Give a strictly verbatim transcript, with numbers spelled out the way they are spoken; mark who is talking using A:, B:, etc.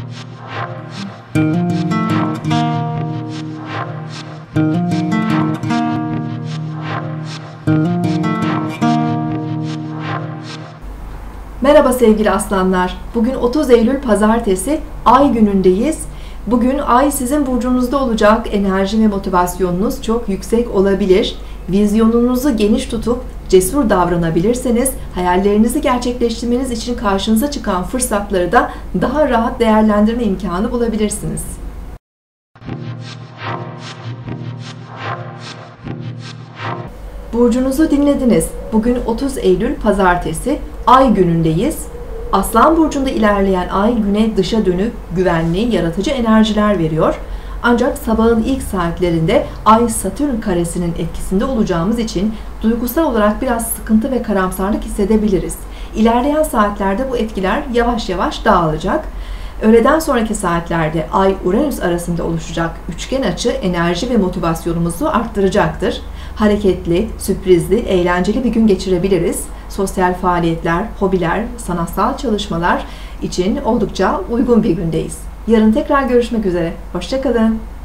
A: Merhaba sevgili aslanlar. Bugün otuz Eylül Pazartesi, Ay günündeyiz. Bugün Ay sizin burcunuzda olacak. Enerji ve motivasyonunuz çok yüksek olabilir. Vizyonunuzu geniş tutup cesur davranabilirseniz hayallerinizi gerçekleştirmeniz için karşınıza çıkan fırsatları da daha rahat değerlendirme imkanı bulabilirsiniz. Burcunuzu dinlediniz. Bugün otuz Eylül Pazartesi, Ay günündeyiz. Aslan burcunda ilerleyen Ay güne dışa dönük, güvenli, yaratıcı enerjiler veriyor. Ancak sabahın ilk saatlerinde Ay Satürn karesinin etkisinde olacağımız için duygusal olarak biraz sıkıntı ve karamsarlık hissedebiliriz. İlerleyen saatlerde bu etkiler yavaş yavaş dağılacak. Öğleden sonraki saatlerde Ay-Uranüs arasında oluşacak üçgen açı enerji ve motivasyonumuzu arttıracaktır. Hareketli, sürprizli, eğlenceli bir gün geçirebiliriz. Sosyal faaliyetler, hobiler, sanatsal çalışmalar için oldukça uygun bir gündeyiz. Yarın tekrar görüşmek üzere. Hoşça kalın.